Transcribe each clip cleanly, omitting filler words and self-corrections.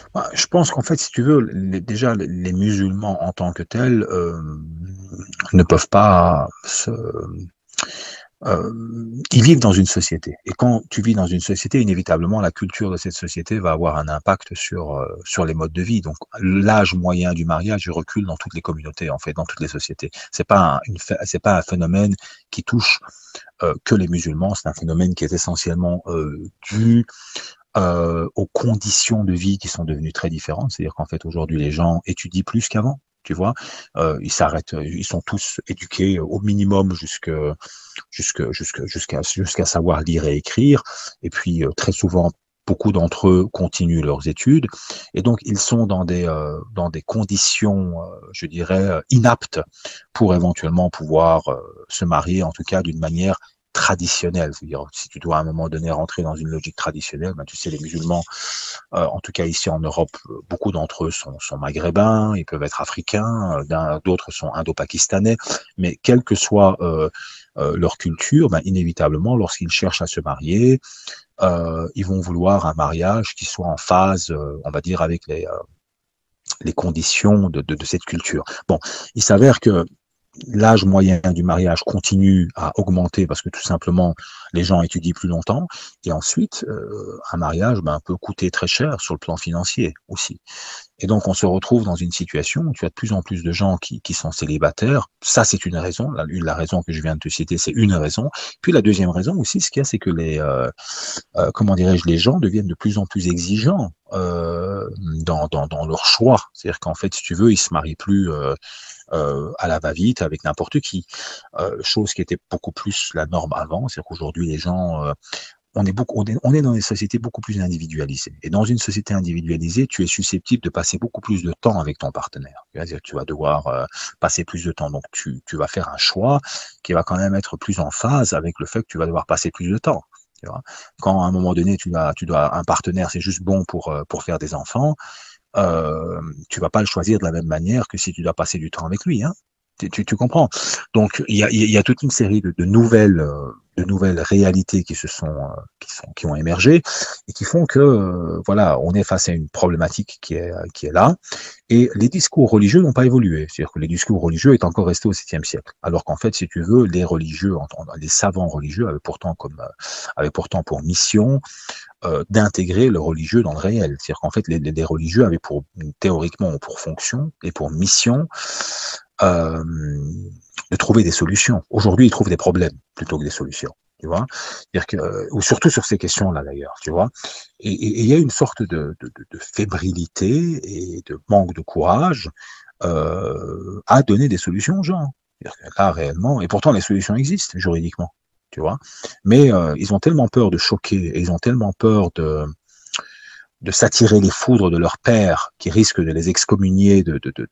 Bah, je pense qu'en fait, si tu veux, déjà les musulmans en tant que tels ne peuvent pas ils vivent dans une société. Et quand tu vis dans une société, inévitablement, la culture de cette société va avoir un impact sur les modes de vie. Donc, l'âge moyen du mariage recule dans toutes les communautés, en fait, dans toutes les sociétés. C'est pas un phénomène qui touche que les musulmans. C'est un phénomène qui est essentiellement dû aux conditions de vie qui sont devenues très différentes. C'est-à-dire qu'en fait, aujourd'hui, les gens étudient plus qu'avant. Tu vois, ils sont tous éduqués au minimum jusqu'à savoir lire et écrire. Et puis, très souvent, beaucoup d'entre eux continuent leurs études. Et donc, ils sont dans des conditions, je dirais, inaptes pour éventuellement pouvoir se marier, en tout cas d'une manière traditionnelle. C'est-à-dire, si tu dois à un moment donné rentrer dans une logique traditionnelle, ben, tu sais, les musulmans, en tout cas ici en Europe, beaucoup d'entre eux sont maghrébins, ils peuvent être africains, d'autres sont indo-pakistanais, mais quelle que soit leur culture, ben, inévitablement, lorsqu'ils cherchent à se marier, ils vont vouloir un mariage qui soit en phase, on va dire, avec les conditions de cette culture. Bon, il s'avère que l'âge moyen du mariage continue à augmenter parce que tout simplement les gens étudient plus longtemps et ensuite un mariage peut coûter très cher sur le plan financier aussi. Et donc on se retrouve dans une situation où tu as de plus en plus de gens qui sont célibataires. Ça c'est une raison, la raison que je viens de te citer c'est une raison. Puis la deuxième raison aussi, ce qu'il y a c'est que comment dirais-je, les gens deviennent de plus en plus exigeants dans leur choix. C'est-à-dire qu'en fait si tu veux ils se marient plus à la va-vite avec n'importe qui. Chose qui était beaucoup plus la norme avant, c'est qu'aujourd'hui les gens, on est dans des sociétés beaucoup plus individualisées. Et dans une société individualisée, tu es susceptible de passer beaucoup plus de temps avec ton partenaire. C'est-à-dire que tu vas devoir passer plus de temps. Donc tu vas faire un choix qui va quand même être plus en phase avec le fait que tu vas devoir passer plus de temps. Tu vois. Quand à un moment donné tu dois un partenaire, c'est juste bon pour faire des enfants, tu vas pas le choisir de la même manière que si tu dois passer du temps avec lui, hein. Tu comprends. Donc il y a toute une série de nouvelles réalités qui ont émergé et qui font que voilà, on est face à une problématique qui est là. Et les discours religieux n'ont pas évolué. C'est-à-dire que les discours religieux est encore resté au 7e siècle. Alors qu'en fait, si tu veux, les religieux, les savants religieux avaient pourtant pour mission d'intégrer le religieux dans le réel. C'est-à-dire qu'en fait, les religieux avaient théoriquement pour fonction et pour mission euh, de trouver des solutions. Aujourd'hui, ils trouvent des problèmes plutôt que des solutions. Tu vois, c'est-à-dire que, ou surtout sur ces questions-là d'ailleurs, tu vois. Et il y a une sorte de fébrilité et de manque de courage à donner des solutions aux gens. C'est-à-dire que là, réellement, et pourtant les solutions existent juridiquement, tu vois. Mais ils ont tellement peur de choquer, et ils ont tellement peur de s'attirer les foudres de leur père, qui risque de les excommunier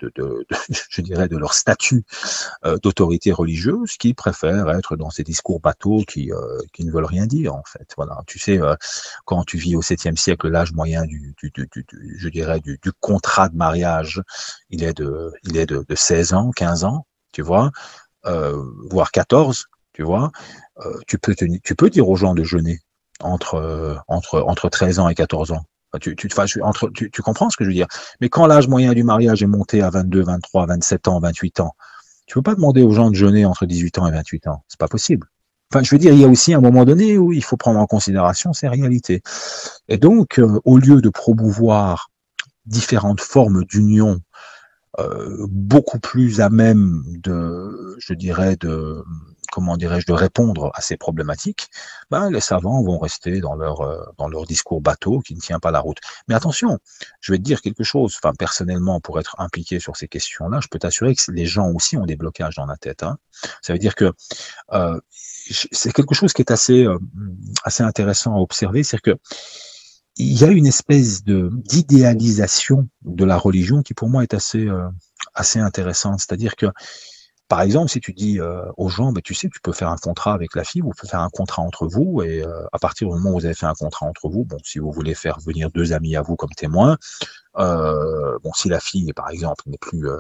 je dirais, de leur statut d'autorité religieuse, qui préfèrent être dans ces discours bateaux qui ne veulent rien dire, en fait. Voilà. Tu sais, quand tu vis au 7e siècle, l'âge moyen je dirais, du contrat de mariage, il est de 16 ans, 15 ans, tu vois, voire 14, tu vois. Tu peux dire aux gens de jeûner entre 13 ans et 14 ans. Tu comprends ce que je veux dire? Mais quand l'âge moyen du mariage est monté à 22, 23, 27 ans, 28 ans, tu peux pas demander aux gens de jeûner entre 18 ans et 28 ans. C'est pas possible. Enfin, je veux dire, il y a aussi un moment donné où il faut prendre en considération ces réalités. Et donc, au lieu de promouvoir différentes formes d'union beaucoup plus à même je dirais, comment dirais-je, de répondre à ces problématiques, ben, les savants vont rester dans leur discours bateau qui ne tient pas la route. Mais attention, je vais te dire quelque chose, enfin, personnellement, pour être impliqué sur ces questions-là, je peux t'assurer que les gens aussi ont des blocages dans la tête, hein. Ça veut dire que euh, c'est quelque chose qui est assez intéressant à observer, c'est-à-dire que il y a une espèce d'idéalisation de la religion qui pour moi est assez intéressante. C'est-à-dire que, par exemple, si tu dis aux gens, ben, tu sais, tu peux faire un contrat avec la fille, vous pouvez faire un contrat entre vous, et à partir du moment où vous avez fait un contrat entre vous, bon, si vous voulez faire venir deux amis à vous comme témoins, bon, si la fille, par exemple, n'est plus,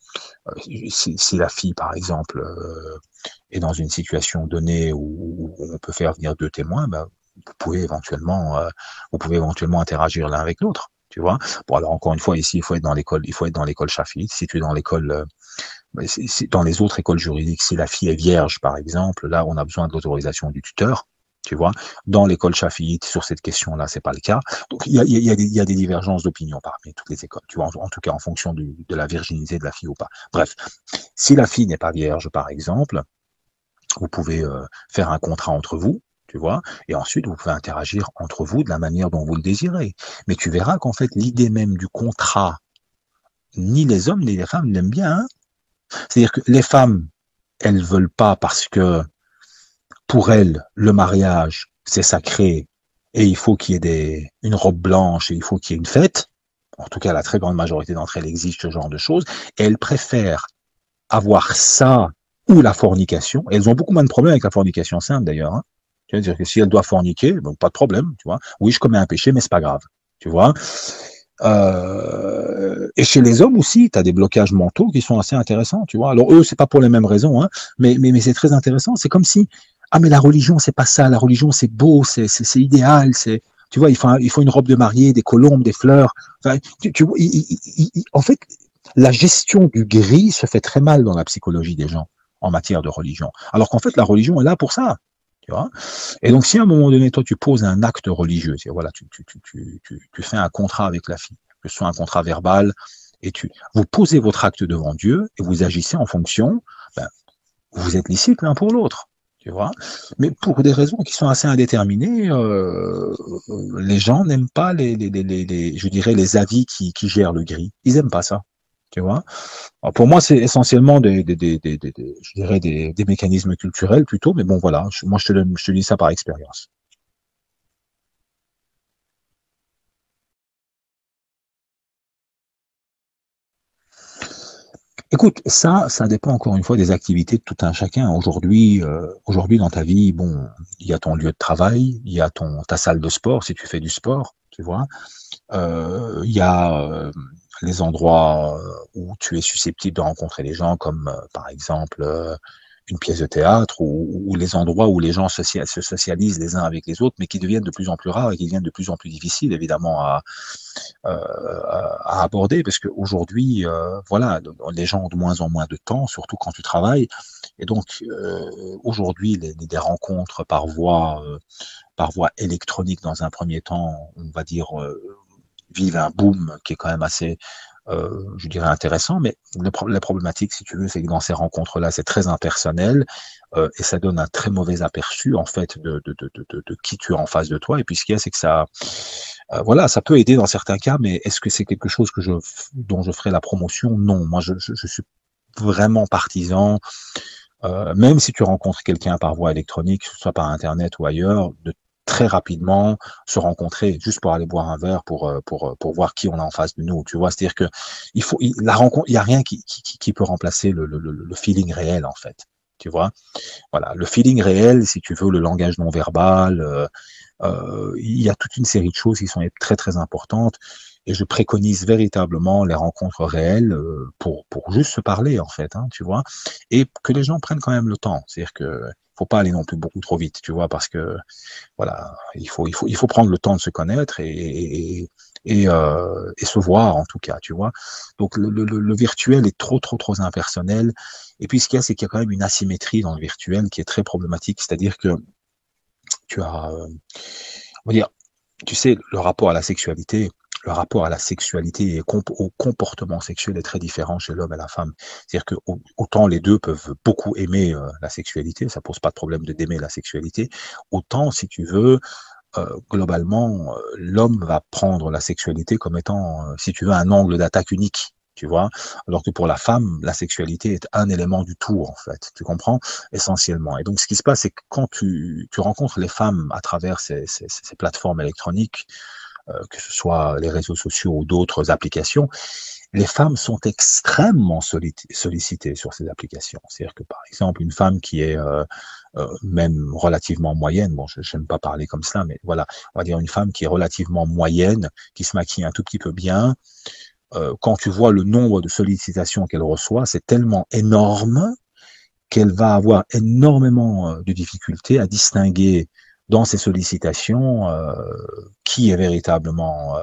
si la fille, par exemple, est dans une situation donnée où on peut faire venir deux témoins, ben, vous pouvez éventuellement interagir l'un avec l'autre. tu vois. Bon, alors encore une fois, ici, il faut être dans l'école chafiite. Si tu es dans l'école, dans les autres écoles juridiques, si la fille est vierge, par exemple, là, on a besoin de l'autorisation du tuteur, tu vois. Dans l'école chafiite, sur cette question-là, c'est pas le cas. Donc, il y a des divergences d'opinion parmi toutes les écoles, tu vois, en tout cas en fonction de la virginité de la fille ou pas. Bref, si la fille n'est pas vierge, par exemple, vous pouvez faire un contrat entre vous, tu vois, et ensuite vous pouvez interagir entre vous de la manière dont vous le désirez. Mais tu verras qu'en fait, l'idée même du contrat, ni les hommes ni les femmes l'aiment bien, hein. C'est-à-dire que les femmes, elles veulent pas parce que pour elles, le mariage, c'est sacré et il faut qu'il y ait une robe blanche et il faut qu'il y ait une fête. En tout cas, la très grande majorité d'entre elles exigent ce genre de choses. Et elles préfèrent avoir ça ou la fornication. Et elles ont beaucoup moins de problèmes avec la fornication simple d'ailleurs, hein. Tu veux dire que si elles doivent forniquer, bon, pas de problème, tu vois. Oui, je commets un péché, mais c'est pas grave, tu vois. Et chez les hommes aussi, tu as des blocages mentaux qui sont assez intéressants, tu vois. Alors eux, c'est pas pour les mêmes raisons, hein, mais c'est très intéressant. C'est comme si, ah mais la religion, c'est pas ça. La religion, c'est beau, c'est idéal, c'est, tu vois, il faut une robe de mariée, des colombes, des fleurs. Enfin, tu vois, en fait, la gestion du gris se fait très mal dans la psychologie des gens en matière de religion. Alors qu'en fait, la religion est là pour ça. Tu vois. Et donc, si à un moment donné, toi, tu poses un acte religieux, voilà, tu fais un contrat avec la fille, que ce soit un contrat verbal, et vous posez votre acte devant Dieu et vous agissez en fonction, ben, vous êtes licite l'un pour l'autre. Tu vois. Mais pour des raisons qui sont assez indéterminées, les gens n'aiment pas je dirais, les avis qui gèrent le gris. Ils aiment pas ça. Tu vois. Alors pour moi, c'est essentiellement je dirais des mécanismes culturels plutôt, mais bon, voilà, moi je te dis ça par expérience. Écoute, ça dépend encore une fois des activités de tout un chacun. Aujourd'hui dans ta vie, bon, il y a ton lieu de travail, il y a ta salle de sport si tu fais du sport, tu vois. Il y a les endroits où tu es susceptible de rencontrer les gens, comme par exemple une pièce de théâtre, ou les endroits où les gens se socialisent les uns avec les autres, mais qui deviennent de plus en plus rares et qui deviennent de plus en plus difficiles, évidemment, à aborder, parce qu'aujourd'hui, voilà, les gens ont de moins en moins de temps, surtout quand tu travailles, et donc aujourd'hui, des rencontres par voie électronique dans un premier temps, on va dire, vivent un boom qui est quand même assez, je dirais, intéressant, mais la problématique, si tu veux, c'est que dans ces rencontres-là, c'est très impersonnel, et ça donne un très mauvais aperçu, en fait, de qui tu as en face de toi, et puis ce qu'il y a, c'est que ça, voilà, ça peut aider dans certains cas, mais est-ce que c'est quelque chose dont je ferai la promotion? Non, moi, je suis vraiment partisan, même si tu rencontres quelqu'un par voie électronique, que ce soit par Internet ou ailleurs, de très rapidement se rencontrer juste pour aller boire un verre pour voir qui on a en face de nous, tu vois. C'est-à-dire que la rencontre, il y a rien qui peut remplacer le feeling réel, en fait, tu vois. Voilà, le feeling réel, si tu veux, le langage non verbal, il y a toute une série de choses qui sont très très importantes, et je préconise véritablement les rencontres réelles pour juste se parler, en fait, hein, tu vois, et que les gens prennent quand même le temps. C'est-à-dire que faut pas aller non plus beaucoup trop vite, tu vois, parce que voilà, il faut prendre le temps de se connaître et se voir, en tout cas, tu vois. Donc le virtuel est trop impersonnel. Et puis ce qu'il y a, c'est qu'il y a quand même une asymétrie dans le virtuel qui est très problématique, c'est-à-dire que tu as, on va dire, tu sais, le rapport à la sexualité et au comportement sexuel est très différent chez l'homme et la femme. C'est-à-dire que autant les deux peuvent beaucoup aimer la sexualité, ça pose pas de problème d'aimer la sexualité, autant, si tu veux, globalement, l'homme va prendre la sexualité comme étant, si tu veux, un angle d'attaque unique. Tu vois, alors que pour la femme, la sexualité est un élément du tout, en fait. Tu comprends, essentiellement. Et donc, ce qui se passe, c'est que quand tu rencontres les femmes à travers ces plateformes électroniques, que ce soit les réseaux sociaux ou d'autres applications, les femmes sont extrêmement sollicitées sur ces applications. C'est-à-dire que, par exemple, une femme qui est même relativement moyenne, bon, je n'aime pas parler comme ça, mais voilà, on va dire une femme qui est relativement moyenne, qui se maquille un tout petit peu bien, quand tu vois le nombre de sollicitations qu'elle reçoit, c'est tellement énorme qu'elle va avoir énormément de difficultés à distinguer dans ces sollicitations qui est véritablement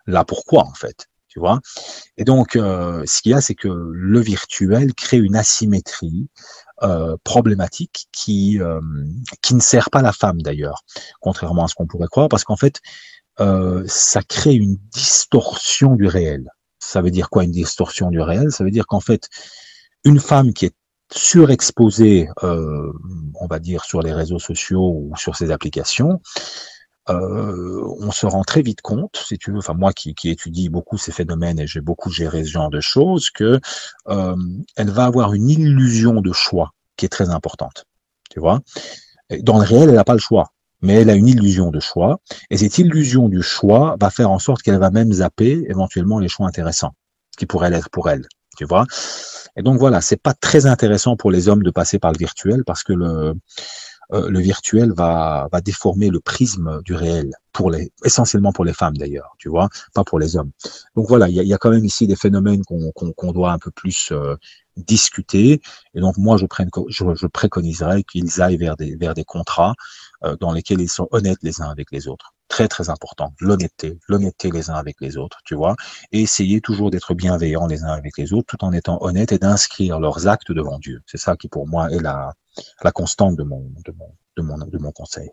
là pourquoi en fait, tu vois. Et donc, ce qu'il y a, c'est que le virtuel crée une asymétrie problématique qui ne sert pas la femme d'ailleurs, contrairement à ce qu'on pourrait croire, parce qu'en fait, ça crée une distorsion du réel. Ça veut dire quoi une distorsion du réel? Ça veut dire qu'en fait, une femme qui est surexposée, on va dire, sur les réseaux sociaux ou sur ces applications, on se rend très vite compte, si tu veux, enfin moi qui étudie beaucoup ces phénomènes et j'ai beaucoup géré ce genre de choses, que elle va avoir une illusion de choix qui est très importante. Tu vois, et dans le réel, elle n'a pas le choix, mais elle a une illusion de choix, et cette illusion du choix va faire en sorte qu'elle va même zapper éventuellement les choix intéressants, ce qui pourrait l'être pour elle. Tu vois, et donc voilà, c'est pas très intéressant pour les hommes de passer par le virtuel parce que le virtuel va déformer le prisme du réel, essentiellement pour les femmes d'ailleurs, tu vois, pas pour les hommes. Donc voilà, il y a quand même ici des phénomènes qu'on doit un peu plus discuter. Et donc moi, je préconiserais qu'ils aillent vers des contrats dans lesquels ils sont honnêtes les uns avec les autres. Très très important, l'honnêteté les uns avec les autres, tu vois, et essayer toujours d'être bienveillants les uns avec les autres, tout en étant honnêtes et d'inscrire leurs actes devant Dieu. C'est ça qui pour moi est la constante de mon conseil.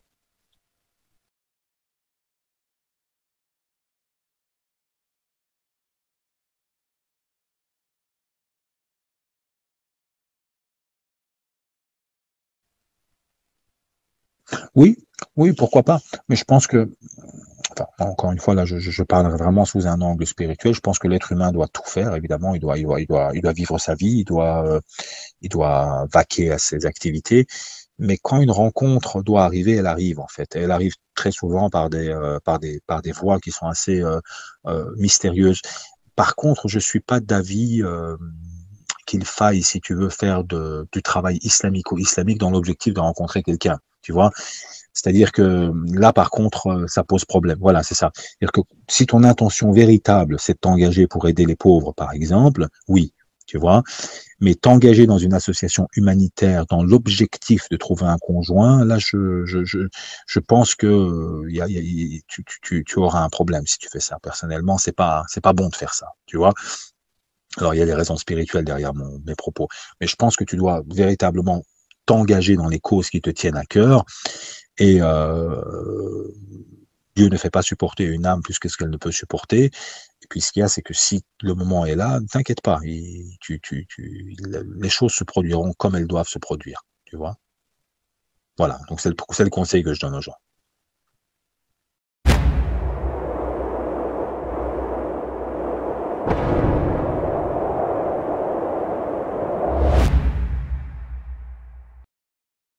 Oui, oui, pourquoi pas. Mais je pense que, enfin, encore une fois, là, je parle vraiment sous un angle spirituel. Je pense que l'être humain doit tout faire, évidemment. Il doit vivre sa vie, il doit vaquer à ses activités. Mais quand une rencontre doit arriver, elle arrive en fait. Elle arrive très souvent par des voies qui sont assez mystérieuses. Par contre, je suis pas d'avis qu'il faille, si tu veux, faire du travail islamico-islamique dans l'objectif de rencontrer quelqu'un. Tu vois, c'est-à-dire que là, par contre, ça pose problème. Voilà, c'est ça. C'est-à-dire que si ton intention véritable, c'est de t'engager pour aider les pauvres, par exemple, oui, tu vois, mais t'engager dans une association humanitaire dans l'objectif de trouver un conjoint, là, je pense que tu auras un problème si tu fais ça. Personnellement, c'est pas bon de faire ça, tu vois. Alors, il y a des raisons spirituelles derrière mes propos, mais je pense que tu dois véritablement t'engager dans les causes qui te tiennent à cœur et Dieu ne fait pas supporter une âme plus que ce qu'elle ne peut supporter. Et puis ce qu'il y a, c'est que si le moment est là, ne t'inquiète pas, les choses se produiront comme elles doivent se produire. Tu vois. Voilà. Donc c'est le conseil que je donne aux gens.